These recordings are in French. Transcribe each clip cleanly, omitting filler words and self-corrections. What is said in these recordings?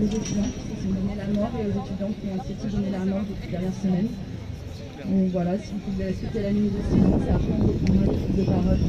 étudiants qui se sont donné la mort et aux étudiants qui ont aussi donné la mort depuis la dernière semaine. Donc voilà, si vous pouvez respecter la minute de silence et après on reprendra les prises de parole.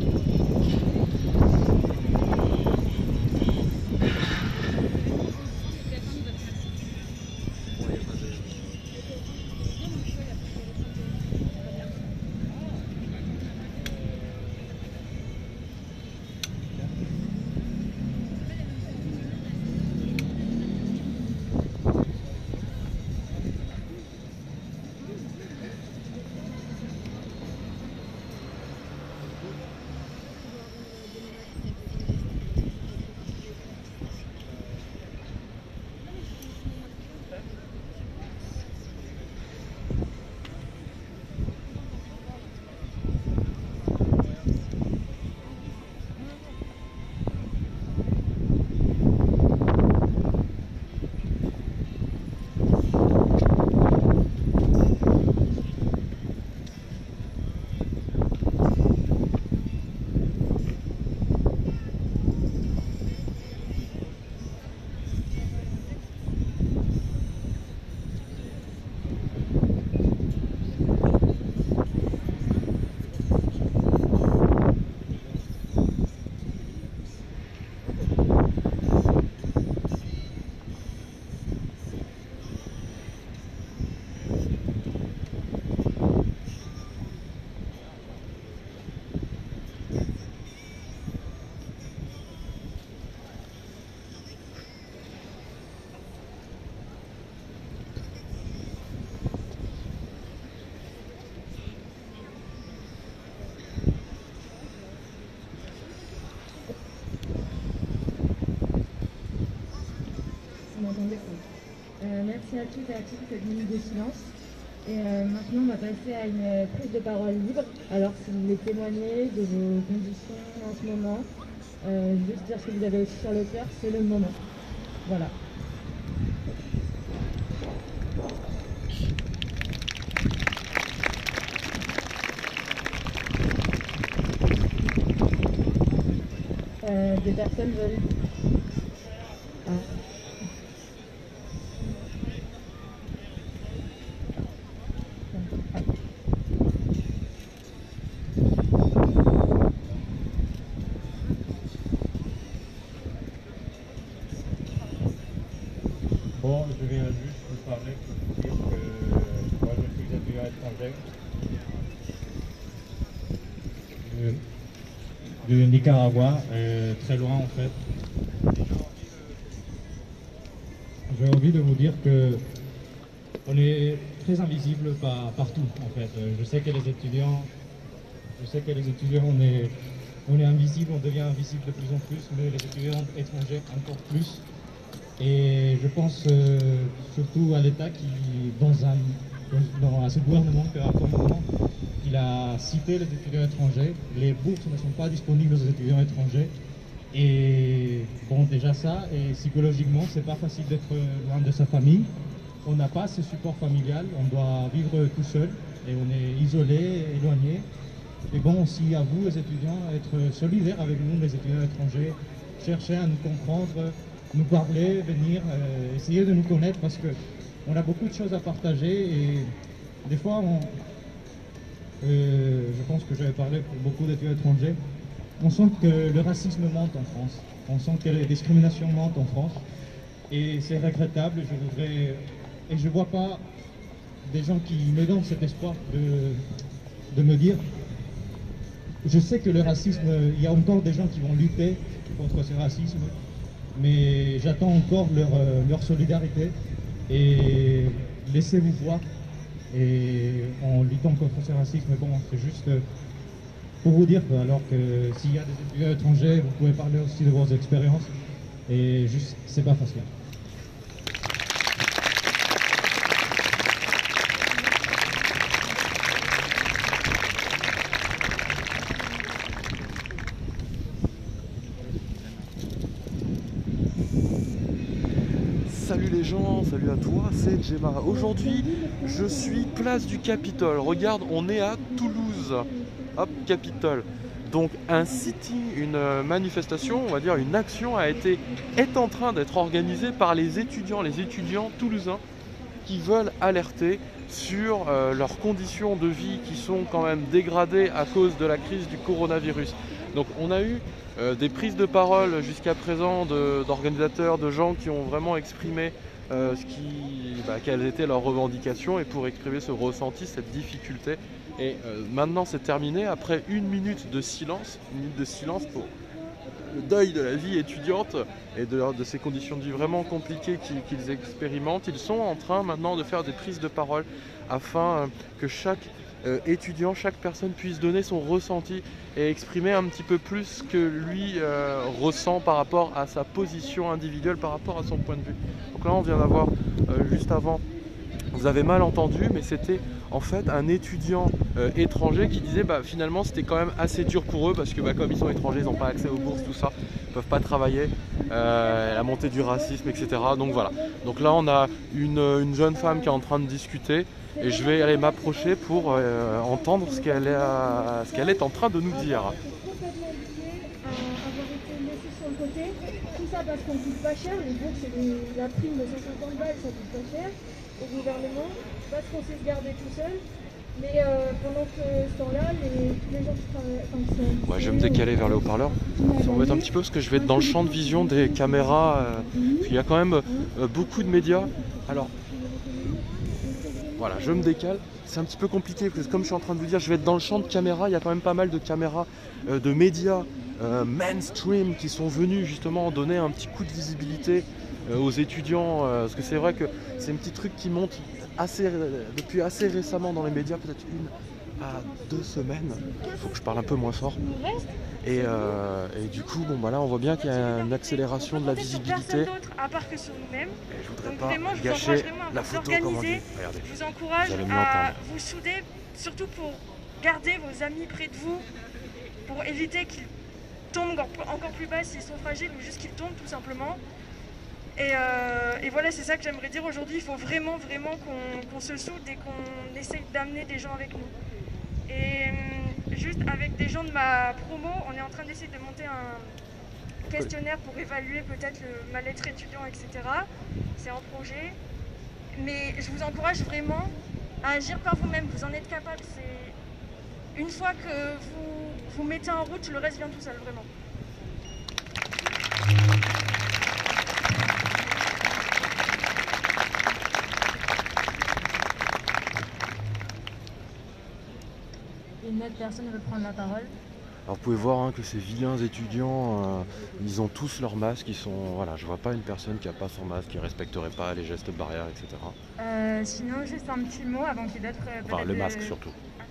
Merci à toutes et à tous cette minute de silence. Et maintenant, on va passer à une prise de parole libre. Alors, si vous voulez témoigner de vos conditions en ce moment, juste dire ce que vous avez aussi sur le cœur, c'est le moment. Voilà. Des personnes veulent... Ah. Bon, je viens juste vous parler pour vous dire que moi je suis étudiant étranger du Nicaragua, très loin en fait. J'ai envie de vous dire que on est très invisible partout en fait. Je sais que les étudiants, on est invisible, on devient invisible de plus en plus, mais les étudiants étrangers encore plus. Et je pense surtout à l'État qui, à ce gouvernement qui a pour le moment, il a cité les étudiants étrangers. Les bourses ne sont pas disponibles aux étudiants étrangers. Et bon, déjà ça, et psychologiquement, c'est pas facile d'être loin de sa famille. On n'a pas ce support familial, on doit vivre tout seul et on est isolé, éloigné. Et bon, aussi à vous, les étudiants, être solidaires avec nous, les étudiants étrangers, chercher à nous comprendre, nous parler, venir, essayer de nous connaître parce qu'on a beaucoup de choses à partager et des fois, je pense que j'avais parlé pour beaucoup d'étudiants étrangers, on sent que le racisme monte en France, on sent que les discriminations montent en France et c'est regrettable. Je ne vois pas des gens qui me donnent cet espoir de me dire, je sais que le racisme, il y a encore des gens qui vont lutter contre ce racisme, mais j'attends encore leur solidarité et laissez-vous voir et en luttant contre ce racisme. Bon, c'est juste pour vous dire alors que s'il y a des étudiants étrangers, vous pouvez parler aussi de vos expériences et juste, c'est pas facile. Salut les gens, salut à toi, c'est Gemma. Aujourd'hui, je suis place du Capitole. Regarde, on est à Toulouse. Hop, Capitole. Donc un sitting, une manifestation, on va dire une action est en train d'être organisée par les étudiants toulousains qui veulent alerter sur leurs conditions de vie qui sont quand même dégradées à cause de la crise du coronavirus. Donc on a eu des prises de parole jusqu'à présent d'organisateurs, de gens qui ont vraiment exprimé quelles étaient leurs revendications et pour exprimer ce ressenti, cette difficulté. Et maintenant c'est terminé, après une minute de silence pour le deuil de la vie étudiante et de ces conditions de vie vraiment compliquées qu'ils expérimentent. Ils sont en train maintenant de faire des prises de parole afin que chaque étudiant, chaque personne puisse donner son ressenti et exprimer un petit peu plus ce que lui ressent par rapport à sa position individuelle, par rapport à son point de vue. Donc là on vient d'avoir juste avant, vous avez mal entendu, mais c'était en fait un étudiant étranger qui disait finalement c'était quand même assez dur pour eux parce que comme ils sont étrangers, ils n'ont pas accès aux bourses, tout ça, ils ne peuvent pas travailler, la montée du racisme, etc. Donc voilà. Donc là on a une jeune femme qui est en train de discuter et je vais aller m'approcher pour entendre ce qu'elle est en train de nous dire. Tout ça parce qu'on coûte pas cher, les bourses et la prime de 150 balles ça coûte pas cher au gouvernement, parce qu'on sait se garder tout seul. Mais pendant ce temps-là, tous les gens qui travaillent... Ouais, je vais me décaler vers le haut-parleur. Ça m'embête un petit peu parce que je vais être dans le champ de vision des caméras. Il y a quand même beaucoup de médias. Alors, voilà, je me décale. C'est un petit peu compliqué parce que comme je suis en train de vous dire, je vais être dans le champ de caméras. Il y a quand même pas mal de caméras, de médias mainstream qui sont venus justement donner un petit coup de visibilité aux étudiants. Parce que c'est vrai que c'est un petit truc qui monte depuis assez récemment dans les médias, peut-être 1 à 2 semaines. Il faut que je parle un peu moins fort. Et du coup, là, on voit bien qu'il y a une accélération de la visibilité. À part que sur nous-mêmes. Et je voudrais donc pas vraiment, gâcher la photo, comme on dit. Regardez, je vous encourage à vous souder, surtout pour garder vos amis près de vous, pour éviter qu'ils tombent encore plus bas s'ils sont fragiles ou juste qu'ils tombent tout simplement. Et voilà, c'est ça que j'aimerais dire aujourd'hui. Il faut vraiment qu'on se soude et qu'on essaye d'amener des gens avec nous. Et juste avec des gens de ma promo, on est en train d'essayer de monter un questionnaire pour évaluer peut-être le mal-être étudiant, etc. C'est en projet. Mais je vous encourage vraiment à agir par vous-même. Vous en êtes capable. Une fois que vous mettez en route, le reste vient tout seul, vraiment. Une autre personne veut prendre la parole. Alors vous pouvez voir que ces vilains étudiants, ils ont tous leur masque, je vois pas une personne qui a pas son masque, qui respecterait pas les gestes barrières, etc. Sinon, juste un petit mot avant qu'il y ait d'autres... Enfin, le masque surtout.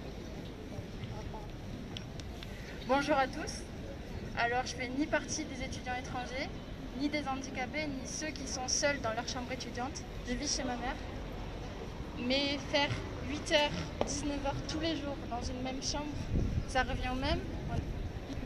Bonjour à tous. Alors, je fais ni partie des étudiants étrangers, ni des handicapés, ni ceux qui sont seuls dans leur chambre étudiante. Je vis chez ma mère. Mais faire 8h, 19h tous les jours dans une même chambre, ça revient au même. Allô ?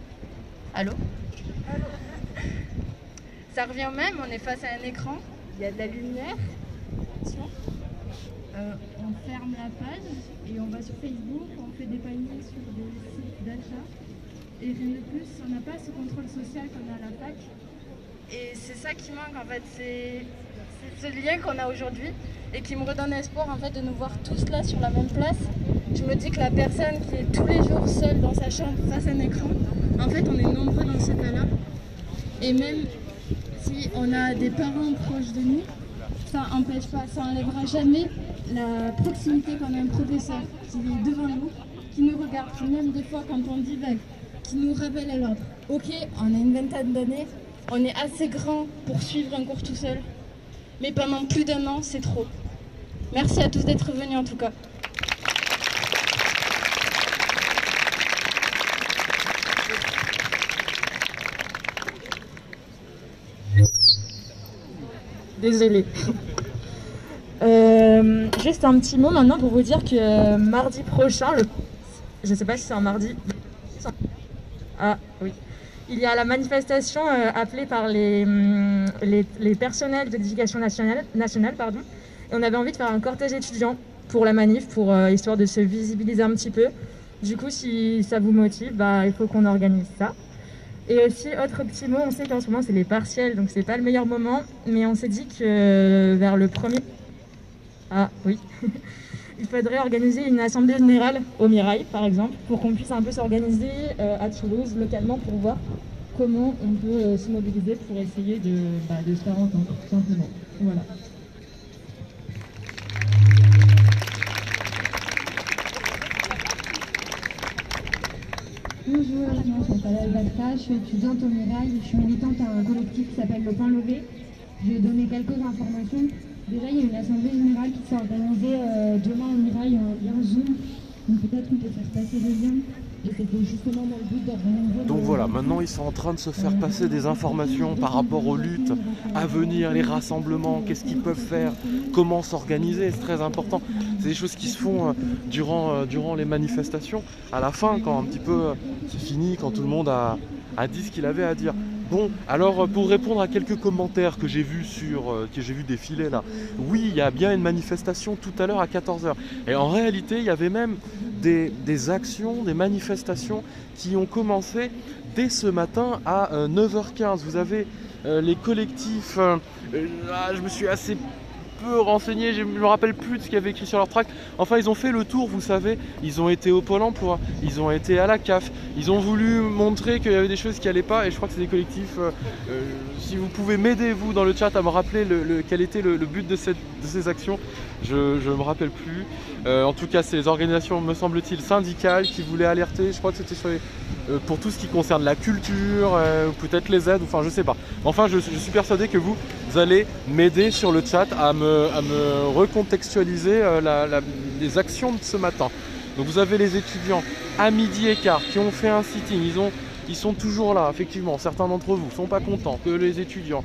Ça revient au même, on est face à un écran, il y a de la lumière. Attention. On ferme la page et on va sur Facebook, on fait des paniers sur des sites d'achat. Et rien de plus, on n'a pas ce contrôle social qu'on a à la fac. Et c'est ça qui manque en fait, c'est ce lien qu'on a aujourd'hui et qui me redonne espoir en fait de nous voir tous là sur la même place. Je me dis que la personne qui est tous les jours seule dans sa chambre face à un écran, en fait on est nombreux dans ce cas-là. Et même si on a des parents proches de nous, ça n'empêche pas, ça n'enlèvera jamais la proximité qu'on a un professeur qui est devant nous, qui nous regarde, qui même des fois quand on divague, qui nous rappelle à l'ordre. Ok, on a une vingtaine d'années, on est assez grand pour suivre un cours tout seul, mais pendant plus d'1 an, c'est trop. Merci à tous d'être venus en tout cas. Désolée. Juste un petit mot maintenant pour vous dire que mardi prochain, je ne sais pas si c'est un mardi. Ah oui. Il y a la manifestation appelée par les personnels de l'éducation nationale, et on avait envie de faire un cortège étudiant pour la manif, histoire de se visibiliser un petit peu. Du coup, si ça vous motive, il faut qu'on organise ça. Et aussi, autre petit mot, on sait qu'en ce moment, c'est les partiels, donc c'est pas le meilleur moment, mais on s'est dit que vers le premier... Ah, oui. Il faudrait organiser une assemblée générale au Mirail, par exemple, pour qu'on puisse un peu s'organiser à Toulouse, localement, pour voir comment on peut se mobiliser pour essayer de se faire entendre, tout simplement. Voilà. Bonjour, je m'appelle Alberta, je suis étudiante au Mirail, je suis militante à un collectif qui s'appelle Le Point Levé. Je vais donner quelques informations. Déjà, il y a une assemblée générale qui s'est organisée demain au Mirail en lien Zoom. Donc peut-être qu'on peut faire passer le lien. Et c'était justement dans le but d'organiser... Donc voilà, maintenant ils sont en train de se faire passer des informations par rapport aux luttes à venir, les rassemblements, qu'est-ce qu'ils peuvent faire, comment s'organiser, c'est très important. C'est des choses qui se font durant les manifestations. À la fin, quand un petit peu c'est fini, quand tout le monde a dit ce qu'il avait à dire. Bon, alors pour répondre à quelques commentaires que j'ai vus défiler là, oui, il y a bien une manifestation tout à l'heure à 14h. Et en réalité, il y avait même des actions, des manifestations qui ont commencé dès ce matin à 9h15. Vous avez les collectifs, je me suis assez peu renseigné, je ne me rappelle plus de ce qu'il y avait écrit sur leur tract. Enfin, ils ont fait le tour, vous savez, ils ont été au Pôle emploi, ils ont été à la CAF, ils ont voulu montrer qu'il y avait des choses qui n'allaient pas, et je crois que c'est des collectifs, si vous pouvez m'aider vous dans le chat à me rappeler quel était le but de ces actions, je ne me rappelle plus. En tout cas, c'est les organisations, me semble-t-il, syndicales qui voulaient alerter, je crois que c'était sur pour tout ce qui concerne la culture, peut-être les aides, enfin je sais pas. Enfin, je suis persuadé que vous allez m'aider sur le chat à me recontextualiser les actions de ce matin. Donc vous avez les étudiants à 12h15 qui ont fait un sitting, ils sont toujours là, effectivement. Certains d'entre vous ne sont pas contents que les étudiants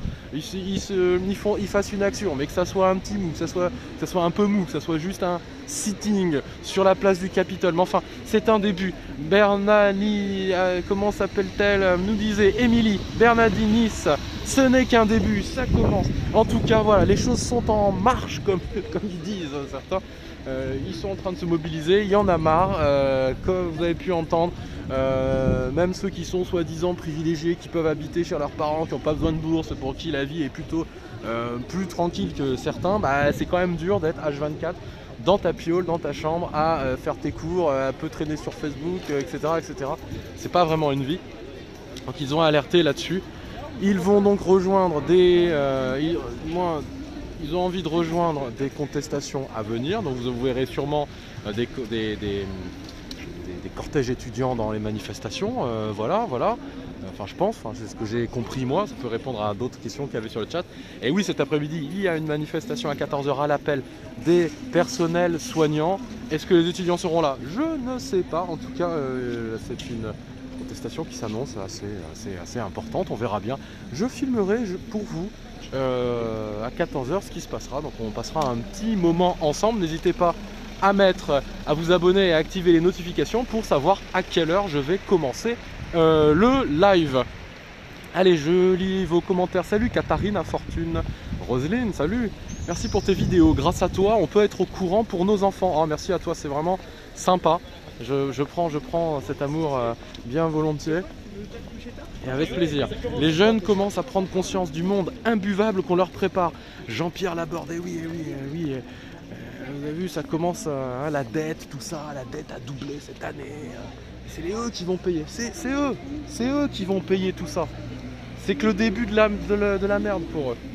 ils fassent une action, mais que ça soit un petit mou, que ça soit un peu mou, que ça soit juste un sitting sur la place du Capitole. Mais enfin, c'est un début. Bernani, comment s'appelle-t-elle, nous disait Émilie, Bernardinis, ce n'est qu'un début, ça commence. En tout cas, voilà, les choses sont en marche, comme ils disent certains. Ils sont en train de se mobiliser, il y en a marre, comme vous avez pu entendre. Même ceux qui sont soi-disant privilégiés, qui peuvent habiter chez leurs parents, qui n'ont pas besoin de bourse, pour qui la vie est plutôt plus tranquille que certains, c'est quand même dur d'être H24 dans ta piole, dans ta chambre, à faire tes cours, à peu traîner sur Facebook, etc. etc. C'est pas vraiment une vie. Donc ils ont alerté là-dessus. Ils vont donc rejoindre ils ont envie de rejoindre des contestations à venir. Donc vous verrez sûrement des cortèges étudiants dans les manifestations, voilà. Enfin, je pense, c'est ce que j'ai compris moi, ça peut répondre à d'autres questions qu'il y avait sur le chat. Et oui, cet après-midi, il y a une manifestation à 14h à l'appel des personnels soignants. Est-ce que les étudiants seront là? Je ne sais pas, en tout cas, c'est une contestation qui s'annonce assez importante, on verra bien. Je filmerai pour vous à 14h ce qui se passera, donc on passera un petit moment ensemble, n'hésitez pas à vous abonner et à activer les notifications pour savoir à quelle heure je vais commencer le live. Allez, je lis vos commentaires. Salut Katharine, Fortune, Roselyne, salut. Merci pour tes vidéos. Grâce à toi, on peut être au courant pour nos enfants. Oh, merci à toi, c'est vraiment sympa. Je prends cet amour bien volontiers. Et avec plaisir. Les jeunes commencent à prendre conscience du monde imbuvable qu'on leur prépare. Jean-Pierre Laborde, oui. Vous avez vu, ça commence la dette, tout ça, la dette a doublé cette année. C'est eux qui vont payer. C'est eux qui vont payer tout ça. C'est que le début de la merde pour eux.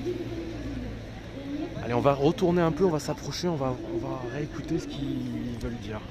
Allez, on va retourner un peu, on va s'approcher, on va réécouter ce qu'ils veulent dire.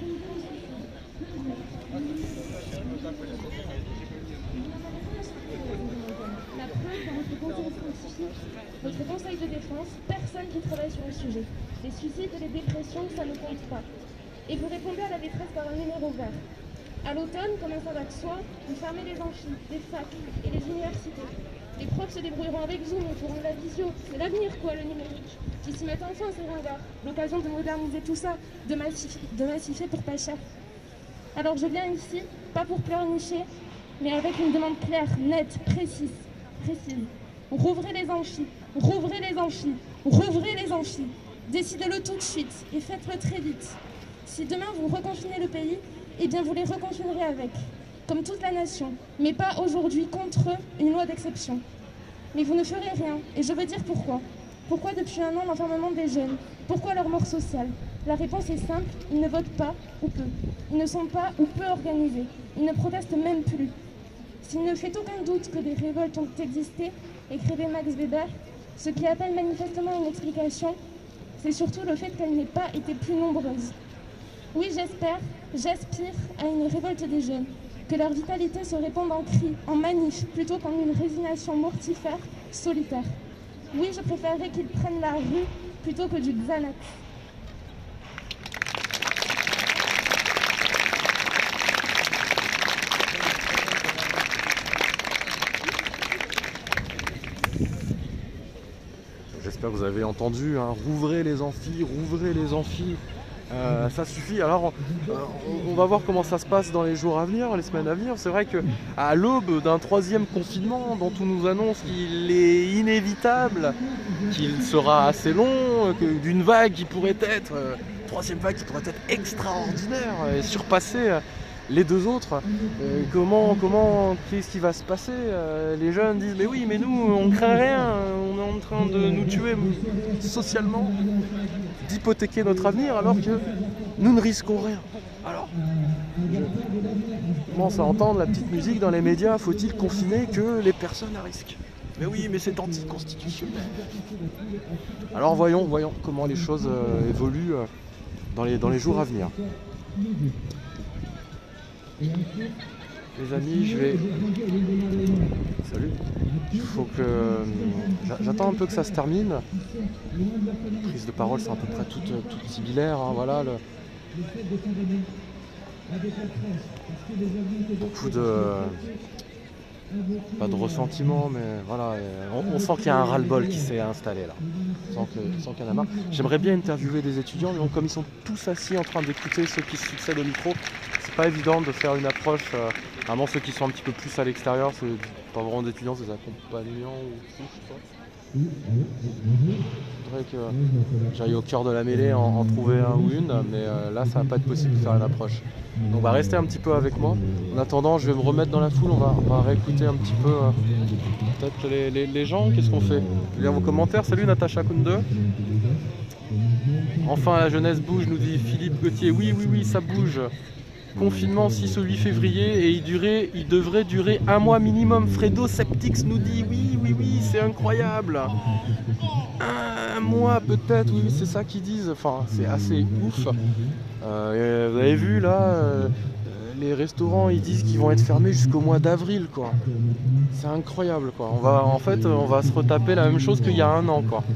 Votre conseil de défense, personne qui travaille sur le sujet. Les suicides et les dépressions, ça ne compte pas. Et vous répondez à la détresse par un numéro vert. À l'automne, comme un savate soit, vous fermez les amphis, les facs et les universités. Les profs se débrouilleront avec Zoom, ils feront de la visio. C'est l'avenir, quoi, le numérique. Qui s'y mettent enfin, ces ringards. L'occasion de moderniser tout ça, de massifier pour pas cher. Alors je viens ici, pas pour pleurnicher, mais avec une demande claire, nette, précise. Rouvrez les amphis, rouvrez les amphis, rouvrez les amphis. Décidez-le tout de suite et faites-le très vite. Si demain vous reconfinez le pays, eh bien vous les reconfinerez avec, comme toute la nation, mais pas aujourd'hui contre une loi d'exception. Mais vous ne ferez rien, et je veux dire pourquoi. Pourquoi depuis un an l'enfermement des jeunes? Pourquoi leur mort sociale? La réponse est simple, ils ne votent pas ou peu. Ils ne sont pas ou peu organisés. Ils ne protestent même plus. S'il ne fait aucun doute que des révoltes ont existé, écrivait Max Weber, ce qui appelle manifestement une explication, c'est surtout le fait qu'elle n'ait pas été plus nombreuse. Oui, j'aspire à une révolte des jeunes, que leur vitalité se répande en cris, en manifs, plutôt qu'en une résignation mortifère, solitaire. Oui, je préférerais qu'ils prennent la rue plutôt que du Xanax. J'espère que vous avez entendu, hein. Rouvrez les amphis, ça suffit. Alors on va voir comment ça se passe dans les jours à venir, les semaines à venir. C'est vrai qu'à l'aube d'un 3e confinement dont on nous annonce qu'il est inévitable, qu'il sera assez long, d'une vague qui pourrait être, 3e vague qui pourrait être extraordinaire et surpasser les 2 autres, qu'est-ce qui va se passer? Les jeunes disent mais oui, mais nous on craint rien, on est en train de nous tuer socialement, d'hypothéquer notre avenir alors que nous ne risquons rien. Alors, je commence à entendre la petite musique dans les médias, faut-il confiner que les personnes à risque? Mais oui, mais c'est anticonstitutionnel. Alors voyons comment les choses évoluent dans les jours à venir. Les amis, je vais... Salut. Il faut que... J'attends un peu que ça se termine. Les prises de parole sont à peu près toutes similaires. Hein, voilà, beaucoup de... Pas de ressentiment, mais voilà. On sent qu'il y a un ras-le-bol qui s'est installé là. On sent qu'il y en a marre. J'aimerais bien interviewer des étudiants, mais bon, comme ils sont tous assis en train d'écouter ceux qui se succèdent au micro, c'est pas évident de faire une approche. Vraiment ceux qui sont un petit peu plus à l'extérieur, c'est pas vraiment des étudiants, c'est des accompagnants ou je sais pas. Il faudrait que j'aille au cœur de la mêlée en trouver un ou une, mais là ça va pas être possible de faire une approche. Donc on va rester un petit peu avec moi. En attendant, je vais me remettre dans la foule, on va réécouter un petit peu peut-être les gens. Qu'est-ce qu'on fait? Lire vos commentaires. Salut Natacha Kunde. Enfin la jeunesse bouge, nous dit Philippe Gauthier. Oui, ça bouge. Confinement 6 au 8 février et il devrait durer 1 mois minimum. Fredo Septix nous dit oui, c'est incroyable. 1 mois peut-être, oui, c'est ça qu'ils disent. Enfin, c'est assez ouf. Vous avez vu là, les restaurants ils disent qu'ils vont être fermés jusqu'au mois d'avril, quoi. C'est incroyable, quoi. On va se retaper la même chose qu'il y a 1 an, quoi.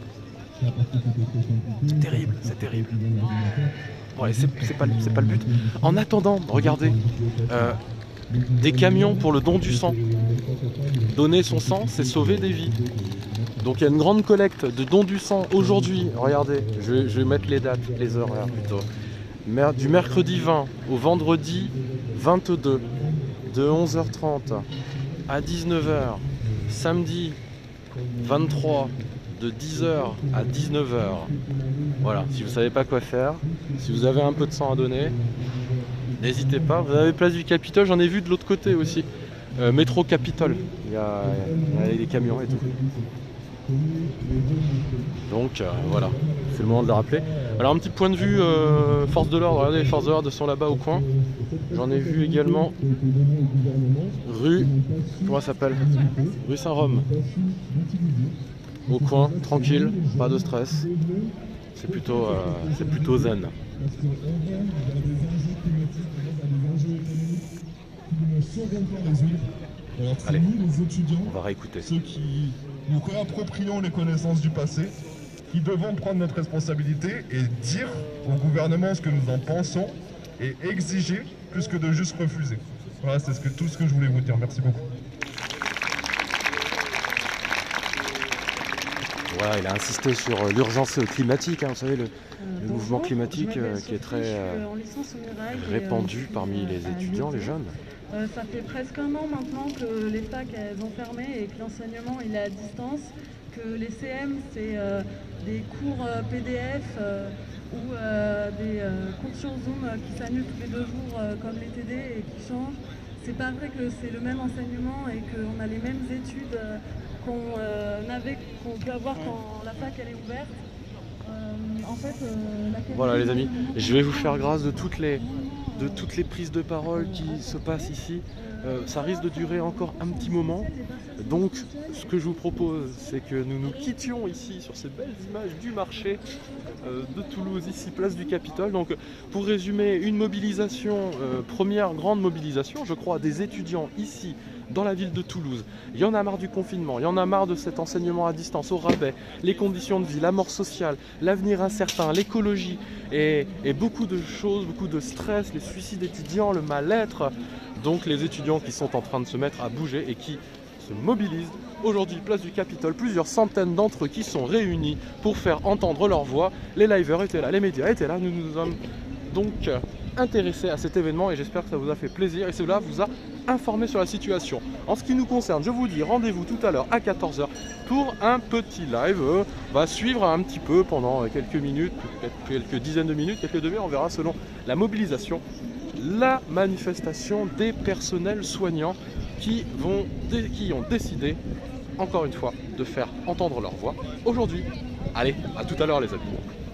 C'est terrible. Ouais, c'est pas le but. En attendant, regardez, des camions pour le don du sang. Donner son sang, c'est sauver des vies. Donc il y a une grande collecte de don du sang aujourd'hui. Regardez, je vais mettre les dates, les heures là, plutôt. Du mercredi 20 au vendredi 22, de 11h30 à 19h. Samedi 23, de 10h à 19h. Voilà, si vous savez pas quoi faire, si vous avez un peu de sang à donner, n'hésitez pas. Vous avez place du Capitole, j'en ai vu de l'autre côté aussi. Métro Capitole, il y a des camions et tout. Donc voilà, c'est le moment de le rappeler. Alors un petit point de vue force de l'ordre, regardez les forces de l'ordre sont là-bas au coin. J'en ai vu également rue, comment ça s'appelle? Rue Saint-Rome. Au coin, tranquille, pas de stress. C'est plutôt zen. Allez, on va réécouter. Ceux qui nous réapproprions les connaissances du passé, qui devons prendre notre responsabilité et dire au gouvernement ce que nous en pensons et exiger plus que de juste refuser. Voilà, c'est tout ce que je voulais vous dire. Merci beaucoup. Voilà, il a insisté sur l'urgence climatique, hein, vous savez, le mouvement climatique qui est très répandu parmi les étudiants, les jeunes. Ça fait presque un an maintenant que les facs elles ont fermé et que l'enseignement il est à distance, que les CM c'est des cours PDF ou des cours sur Zoom qui s'annulent tous les 2 jours comme les TD et qui changent. C'est pas vrai que c'est le même enseignement et qu'on a les mêmes études qu'on peut avoir quand la fac elle est ouverte. Voilà les amis, je vais vous faire grâce de toutes les prises de parole qui se passent ici. Ça risque de durer encore un petit moment. Donc ce que je vous propose, c'est que nous nous quittions ici sur ces belles images du marché de Toulouse, ici place du Capitole. Donc pour résumer, une mobilisation, première grande mobilisation, je crois, des étudiants ici dans la ville de Toulouse. Il y en a marre du confinement, il y en a marre de cet enseignement à distance au rabais, les conditions de vie, la mort sociale, l'avenir incertain, l'écologie et beaucoup de choses, beaucoup de stress, les suicides étudiants, le mal-être. Donc les étudiants qui sont en train de se mettre à bouger et qui se mobilisent. Aujourd'hui, place du Capitole, plusieurs centaines d'entre eux qui sont réunis pour faire entendre leur voix. Les liveurs étaient là, les médias étaient là, nous nous sommes donc intéressés à cet événement et j'espère que ça vous a fait plaisir et cela vous a informé sur la situation. En ce qui nous concerne, je vous dis rendez-vous tout à l'heure à 14 h pour un petit live. On va suivre un petit peu pendant quelques minutes, peut-être quelques dizaines de minutes, quelques demi-heures, on verra selon la mobilisation, la manifestation des personnels soignants qui ont décidé, encore une fois, de faire entendre leur voix aujourd'hui. Allez, à tout à l'heure les amis.